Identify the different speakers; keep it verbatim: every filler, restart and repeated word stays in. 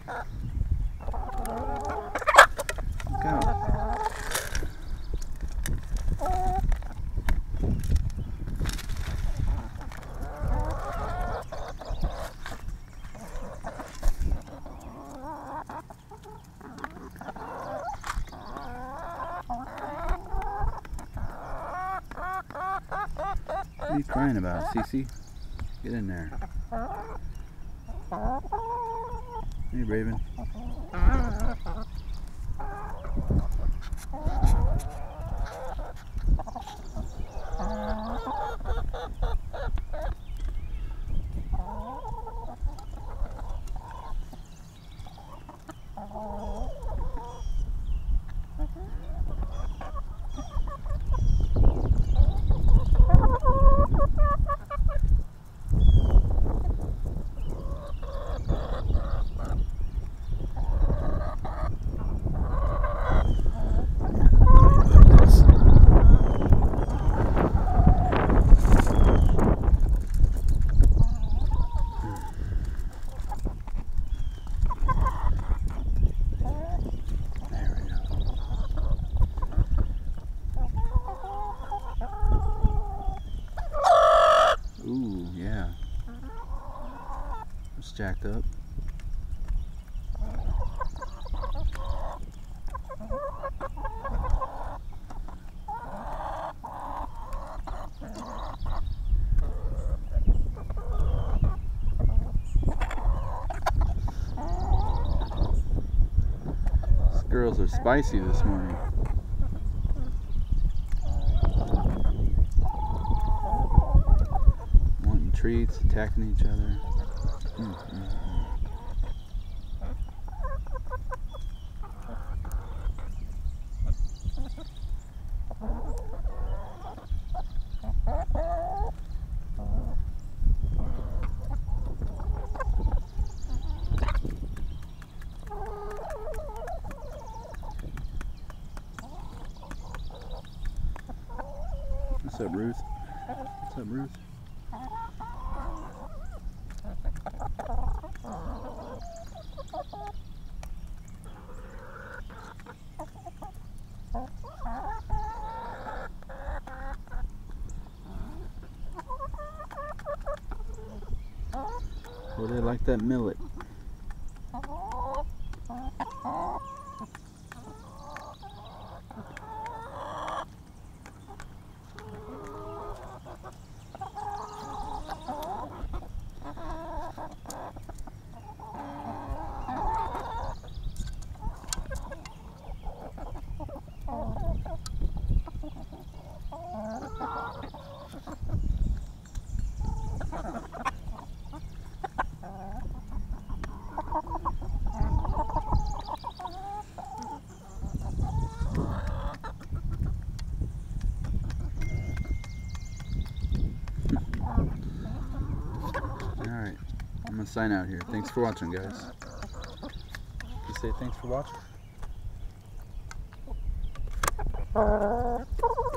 Speaker 1: Look out. What are you crying about, Cece? Get in there. Hey, Raven. Ooh, yeah. It's jacked up. These girls are spicy this morning. Treats, attacking each other. Mm, mm, mm. What's up, Ruth? What's up, Ruth? Well, they like that millet. Alright, I'm gonna sign out here. Thanks for watching, guys. You say thanks for watching?